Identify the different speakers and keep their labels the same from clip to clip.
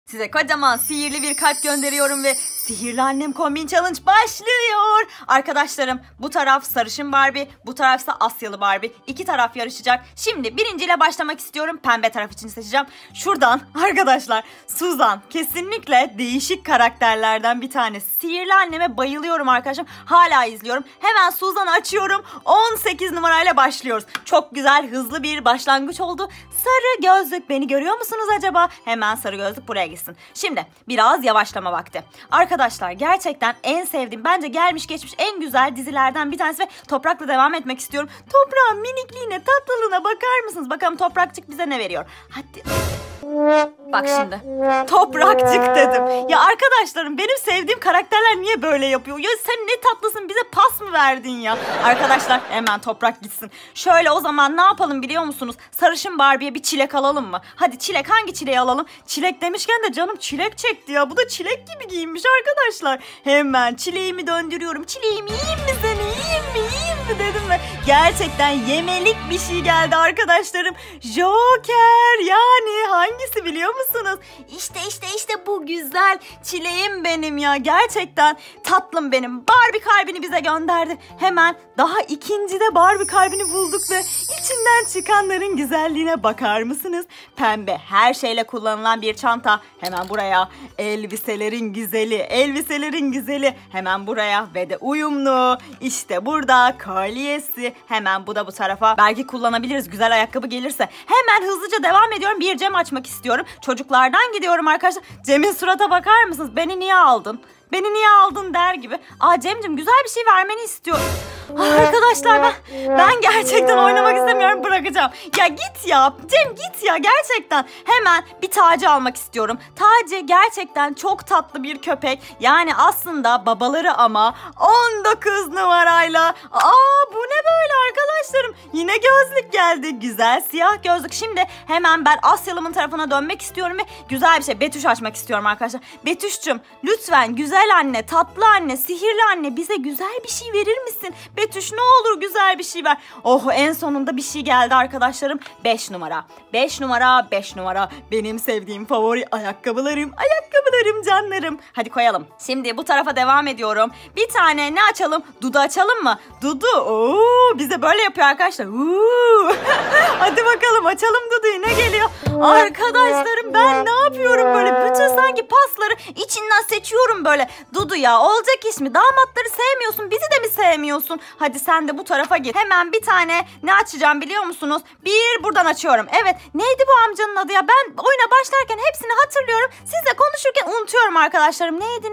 Speaker 1: Size kocaman sihirli bir kalp gönderiyorum ve sihirli annem kombin challenge başlıyor. Arkadaşlarım, bu taraf sarışın Barbie, bu tarafsa Asyalı Barbie. İki taraf yarışacak. Şimdi birinciyle başlamak istiyorum. Pembe taraf için seçeceğim. Şuradan arkadaşlar, Suzan kesinlikle değişik karakterlerden bir tanesi. Sihirli anneme bayılıyorum arkadaşım. Hala izliyorum. Hemen Suzan'ı açıyorum. 18 numarayla başlıyoruz. Çok güzel, hızlı bir başlangıç oldu. Sarı gözlük, beni görüyor musunuz acaba? Hemen sarı gözlük buraya gitsin. Şimdi biraz yavaşlama vakti. Arkadaşlar, gerçekten en sevdiğim, bence gelmiş geçmiş en güzel dizilerden bir tanesi ve Toprak'la devam etmek istiyorum. Toprağın minikliğine, tatlılığına bakar mısınız? Bakalım Toprakçık bize ne veriyor? Hadi. Bak şimdi. Toprakçık dedim. Ya arkadaşlarım, benim sevdiğim karakterler niye böyle yapıyor? Ya sen ne tatlısın, bize pas mı verdin ya? Arkadaşlar, hemen Toprak gitsin. Şöyle o zaman ne yapalım biliyor musunuz? Sarışın Barbie'ye bir çilek alalım mı? Hadi çilek, hangi çileği alalım? Çilek demişken de canım çilek çekti ya. Bu da çilek gibi giyinmiş arkadaşlar. Hemen çileğimi döndürüyorum. Çileğimi yiyeyim mi seni? Yiyeyim mi dedim ve gerçekten yemelik bir şey geldi arkadaşlarım. Joker, yani hangisi biliyor musunuz? İşte bu güzel çileğim benim ya. Gerçekten tatlım benim. Barbie kalbini bize gönderdi. Hemen daha ikincide Barbie kalbini bulduk ve içinden çıkanların güzelliğine bakar mısınız? Pembe, her şeyle kullanılan bir çanta. Hemen buraya. Elbiselerin güzeli, elbiselerin güzeli. Hemen buraya ve de uyumlu. İşte burada kolyesi. Hemen bu da bu tarafa. Belki kullanabiliriz, güzel ayakkabı gelirse. Hemen hızlıca devam ediyorum. Bir Cem açmak istiyorum. Çocuklardan gidiyorum arkadaşlar. Cem'in surata bakar mısınız? Beni niye aldın? Beni niye aldın der gibi. Cem'cim, güzel bir şey vermeni istiyorum. Arkadaşlar, ben gerçekten oynamak istemiyorum, bırakacağım. Ya git ya Cem, git ya gerçekten. Hemen bir Taci almak istiyorum. Taci gerçekten çok tatlı bir köpek. Yani aslında babaları ama 19 numarayla. Bu ne böyle arkadaşlarım? Yine gözlük geldi. Güzel siyah gözlük. Şimdi hemen ben Asyalımın tarafına dönmek istiyorum ve güzel bir şey, Betüş açmak istiyorum arkadaşlar. Betüş'cüm, lütfen güzel anne, tatlı anne, sihirli anne, bize güzel bir şey verir misin? Betüş, ne olur güzel bir şey ver. En sonunda bir şey geldi arkadaşlarım. 5 numara. 5 numara, 5 numara. Benim sevdiğim favori ayakkabılarım. Ayakkabılarım canlarım. Hadi koyalım. Şimdi bu tarafa devam ediyorum. Bir tane ne açalım? Dudu açalım mı? Dudu. Bize böyle yapıyor arkadaşlar. Hadi bakalım, açalım Dudu'yu. Ne geliyor? Arkadaşlarım, ben ne yapıyorum böyle? Bütün sanki pasları içinden seçiyorum böyle. Dudu ya, olacak iş mi? Damatları sevmiyorsun, bizi de mi sevmiyorsun? Hadi sen de bu tarafa git. Hemen bir tane ne açacağım biliyor musunuz? Bir buradan açıyorum. Evet, neydi bu amcanın adı ya? Ben oyuna başlarken hepsini hatırlıyorum. Sizle konuşurken unutuyorum arkadaşlarım. Neydi?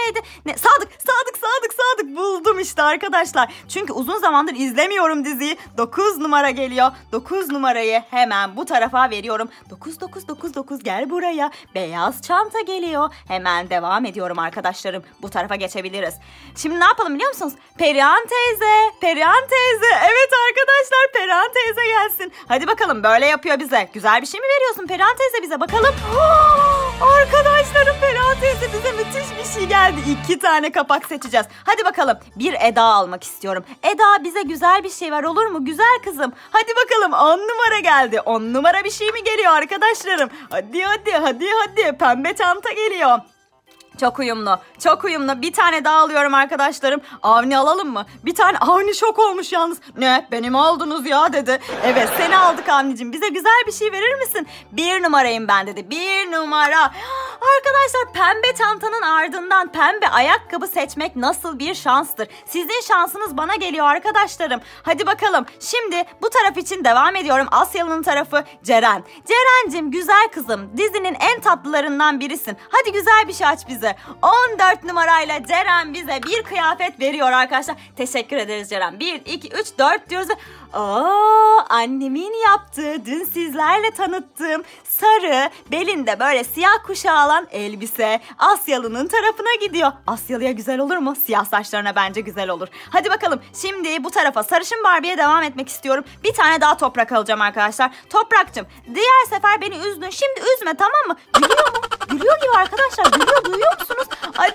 Speaker 1: Sadık. Buldum işte arkadaşlar. Çünkü uzun zamandır izlemiyorum diziyi. 9 numara geliyor. 9 numarayı hemen bu tarafa veriyorum. 9 gel buraya. Beyaz çanta geliyor. Hemen devam ediyorum arkadaşlarım. Bu tarafa geçebiliriz. Şimdi ne yapalım biliyor musunuz? Perihan teyze. Evet arkadaşlar, Perihan teyze gelsin. Hadi bakalım, böyle yapıyor bize. Güzel bir şey mi veriyorsun Perihan teyze bize? Bakalım. Arkadaşlarım, Perihan teyze bize müthiş bir şey geldi. 2 tane kapak seçeceğiz. Hadi bakalım, bir Eda almak istiyorum. Eda, bize güzel bir şey ver, olur mu? Güzel kızım. Hadi bakalım, 10 numara geldi. 10 numara bir şey mi geliyor arkadaşlarım? Hadi. Pembe çanta geliyor. Çok uyumlu. Bir tane daha alıyorum arkadaşlarım. Avni alalım mı? Bir tane Avni şok olmuş yalnız. Ne? Beni mi aldınız ya dedi. Evet, seni aldık Avni'cim. Bize güzel bir şey verir misin? 1 numarayım ben dedi. 1 numara. Arkadaşlar, pembe çantanın ardından pembe ayakkabı seçmek nasıl bir şanstır? Sizin şansınız bana geliyor arkadaşlarım. Hadi bakalım. Şimdi bu taraf için devam ediyorum. Asyalı'nın tarafı Ceren. Ceren'cim, güzel kızım. Dizinin en tatlılarından birisin. Hadi güzel bir şey aç bize. 14 numarayla Ceren bize bir kıyafet veriyor arkadaşlar. Teşekkür ederiz Ceren. 1, 2, 3, 4 diyoruz. Annemin yaptığı, dün sizlerle tanıttığım sarı, belinde böyle siyah kuşağı alan elbise Asyalı'nın tarafına gidiyor. Asyalı'ya güzel olur mu? Siyah saçlarına bence güzel olur. Hadi bakalım, şimdi bu tarafa sarışın Barbie'ye devam etmek istiyorum. Bir tane daha Toprak alacağım arkadaşlar. Toprak'cığım, diğer sefer beni üzdün. Şimdi üzme, tamam mı? Gülüyor mu? Gülüyor gibi arkadaşlar. Duyuyor musunuz? Hadi bakalım.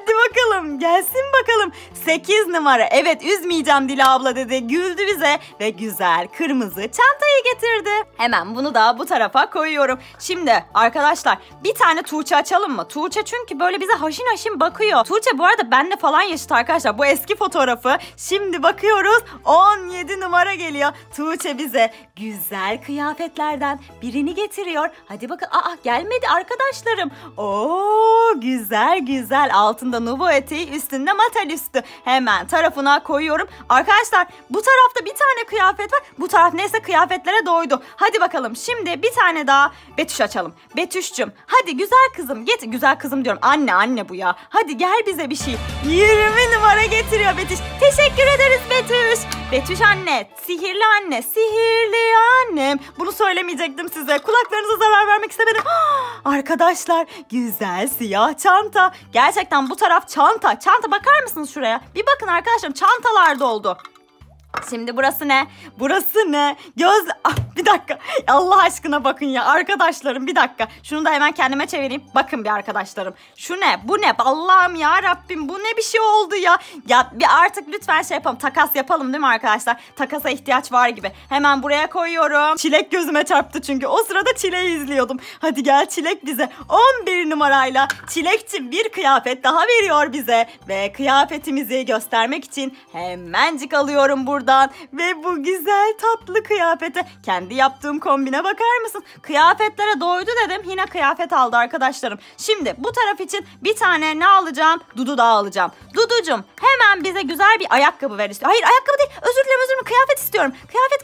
Speaker 1: bakalım. Gelsin bakalım. 8 numara. Evet, üzmeyeceğim Dila abla dedi. Güldü bize ve güzel kırmızı çantayı getirdi. Hemen bunu da bu tarafa koyuyorum. Şimdi arkadaşlar bir tane Tuğçe açalım mı? Tuğçe çünkü böyle bize haşin haşin bakıyor. Tuğçe bu arada benle falan yaşıt arkadaşlar. Bu eski fotoğrafı. Şimdi bakıyoruz 17 numara geliyor. Tuğçe bize güzel kıyafetlerden birini getiriyor. Hadi bakın. Aa, gelmedi arkadaşlarım. Oo, güzel güzel. Altında nubu eteği, üstünde matel üstü. Hemen tarafına koyuyorum. Arkadaşlar bu tarafta bir tane kıyafet var. Bu taraf neyse kıyafetlere doydu. Hadi bakalım şimdi bir tane daha Betüş açalım. Betüş'cüm hadi güzel kızım getir. Güzel kızım diyorum. Anne bu ya. Hadi gel bize bir şey. 20 numara getiriyor Betüş. Teşekkür ederiz Betüş. Betüş anne, sihirli anne, sihirli annem. Bunu söylemeyecektim size. Kulaklarınıza zarar vermek istemedim. Arkadaşlar güzel siyah çanta. Gerçekten bu taraf çanta. Çanta, bakar mısınız şuraya? Bir bakın arkadaşlarım, çantalar doldu. Şimdi burası ne? Burası ne? Bir dakika. Allah aşkına bakın ya arkadaşlarım, bir dakika. Şunu da hemen kendime çevireyim. Bakın bir arkadaşlarım. Şu ne? Bu ne? Allah'ım ya Rabbim, bu ne bir şey oldu ya. Ya bir artık lütfen şey yapalım. Takas yapalım değil mi arkadaşlar? Takasa ihtiyaç var gibi. Hemen buraya koyuyorum. Çilek gözüme çarptı çünkü. O sırada Çilek'i izliyordum. Hadi gel Çilek bize 11 numarayla Çilekçim bir kıyafet daha veriyor bize. Ve kıyafetimizi göstermek için hemencik alıyorum buradan. Ve bu güzel tatlı kıyafete, kendi yaptığım kombine bakar mısın? Kıyafetlere doydu dedim, yine kıyafet aldı arkadaşlarım. Şimdi bu taraf için bir tane ne alacağım? Dudu daha alacağım. Duducum hemen bize güzel bir ayakkabı ver istiyor. Hayır, ayakkabı değil, özür dilerim, kıyafet istiyorum. Kıyafet.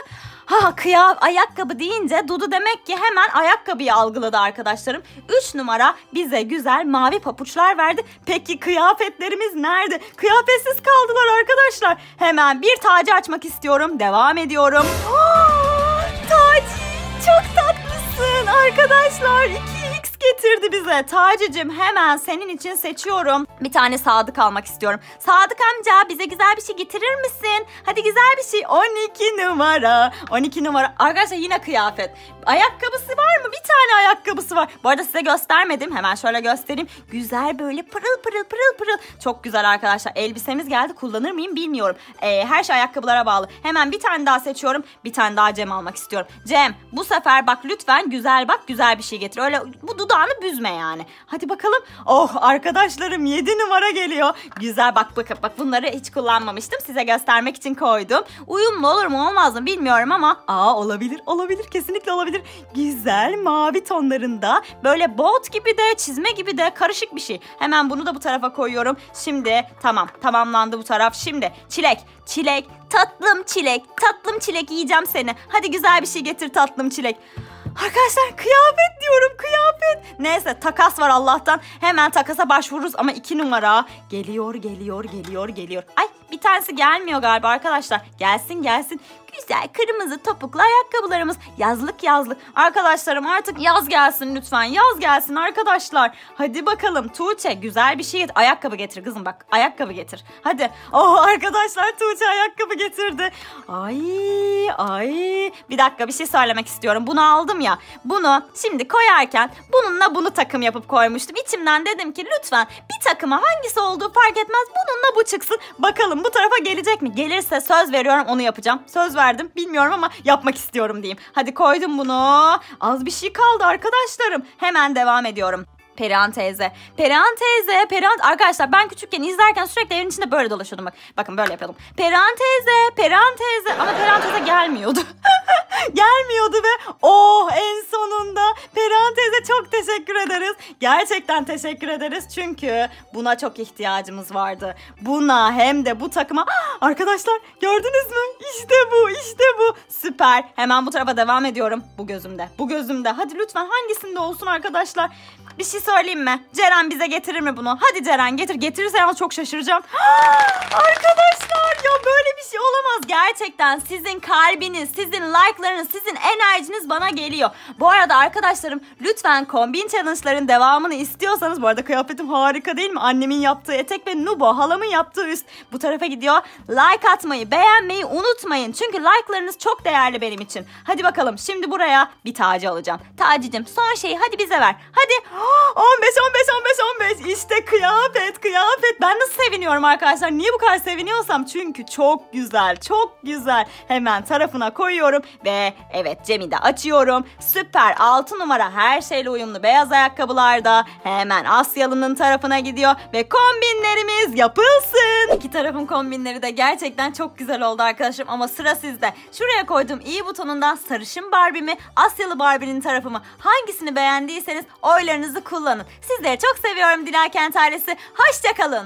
Speaker 1: Ayakkabı deyince Dudu demek ki hemen ayakkabıyı algıladı arkadaşlarım. 3 numara bize güzel mavi papuçlar verdi. Peki kıyafetlerimiz nerede? Kıyafetsiz kaldılar arkadaşlar. Hemen bir Taci açmak istiyorum. Devam ediyorum. Taci çok tatlısın arkadaşlar. 2x getirdi bize. Taci'cim hemen senin için seçiyorum. Bir tane Sadık almak istiyorum. Sadık amca bize güzel bir şey getirir misin? Hadi güzel bir şey. 12 numara. 12 numara. Arkadaşlar yine kıyafet. Ayakkabısı var mı? Bir tane ayakkabısı var. Bu arada size göstermedim. Hemen şöyle göstereyim. Güzel böyle pırıl pırıl. Çok güzel arkadaşlar. Elbisemiz geldi. Kullanır mıyım bilmiyorum. Her şey ayakkabılara bağlı. Hemen bir tane daha seçiyorum. Bir tane daha Cem almak istiyorum. Cem bu sefer bak lütfen güzel bak. Güzel bir şey getir. Öyle bu dudağını büzme yani. Hadi bakalım. Oh arkadaşlarım 7 numara geliyor. Güzel bak bunları hiç kullanmamıştım. Size göstermek için koydum. Uyumlu olur mu olmaz mı bilmiyorum ama olabilir kesinlikle olabilir. Güzel mavi tonlarında böyle bot gibi de çizme gibi de karışık bir şey. Hemen bunu da bu tarafa koyuyorum. Şimdi tamamlandı bu taraf. Şimdi çilek tatlım çilek yiyeceğim seni. Hadi güzel bir şey getir tatlım çilek. Arkadaşlar kıyafet diyorum, kıyafet. Neyse takas var Allah'tan. Hemen takasa başvururuz ama 2 numara. Geliyor. Ay bir tanesi gelmiyor galiba arkadaşlar. Gelsin. Güzel kırmızı topuklu ayakkabılarımız. Yazlık. Arkadaşlarım artık yaz gelsin lütfen. Yaz gelsin arkadaşlar. Hadi bakalım Tuğçe güzel bir şey getir. Ayakkabı getir kızım bak. Ayakkabı getir. Hadi. Oh arkadaşlar Tuğçe ayakkabı getirdi. Ay. Bir dakika bir şey söylemek istiyorum. Bunu aldım ya. Bunu şimdi koyarken bununla bunu takım yapıp koymuştum. İçimden dedim ki lütfen bir takıma hangisi olduğu fark etmez. Bununla bu çıksın. Bakalım bu tarafa gelecek mi? Gelirse söz veriyorum onu yapacağım. Söz verdim bilmiyorum ama yapmak istiyorum diyeyim. Hadi koydum bunu. Az bir şey kaldı arkadaşlarım. Hemen devam ediyorum. Perihan teyze. Arkadaşlar ben küçükken izlerken sürekli evin içinde böyle dolaşıyordum. Bakın böyle yapıyordum. Perihan teyze. Ama Perihan teyze gelmiyordu. Ve en sonunda Perihan teyze çok teşekkür ederiz. Gerçekten teşekkür ederiz. Çünkü buna çok ihtiyacımız vardı. Buna hem de bu takıma. Arkadaşlar gördünüz mü? İşte bu. Süper. Hemen bu tarafa devam ediyorum. Bu gözümde. Hadi lütfen hangisinde olsun arkadaşlar. Bir şey söyleyeyim mi? Ceren bize getirir mi bunu? Hadi Ceren getir. Getirirse yalnız çok şaşıracağım. Arkadaşlar ya böyle bir şey olamaz. Gerçekten sizin kalbiniz, sizin like'larınız, sizin enerjiniz bana geliyor. Bu arada arkadaşlarım lütfen kombin challenge'ların devamını istiyorsanız, bu arada kıyafetim harika değil mi? Annemin yaptığı etek ve Nubo halamın yaptığı üst bu tarafa gidiyor. Like atmayı, beğenmeyi unutmayın. Çünkü like'larınız çok değerli benim için. Hadi bakalım şimdi buraya bir Taci alacağım. Taci'cim son şeyi hadi bize ver. Hadi. 15. İşte kıyafet. Ben nasıl seviniyorum arkadaşlar? Niye bu kadar seviniyorsam? Çünkü çok güzel. Hemen tarafına koyuyorum ve evet, Cem'i de açıyorum. Süper, 6 numara her şeyle uyumlu beyaz ayakkabılarda. Hemen Asyalı'nın tarafına gidiyor ve kombinlerimiz yapılsın. İki tarafın kombinleri de gerçekten çok güzel oldu arkadaşım ama sıra sizde. Şuraya koyduğum i butonundan sarışın Barbie mi, Asyalı Barbie'nin tarafı mı? Hangisini beğendiyseniz oylarınızı kullanın. Sizleri çok seviyorum Dilaken ailesi. Hoşça kalın.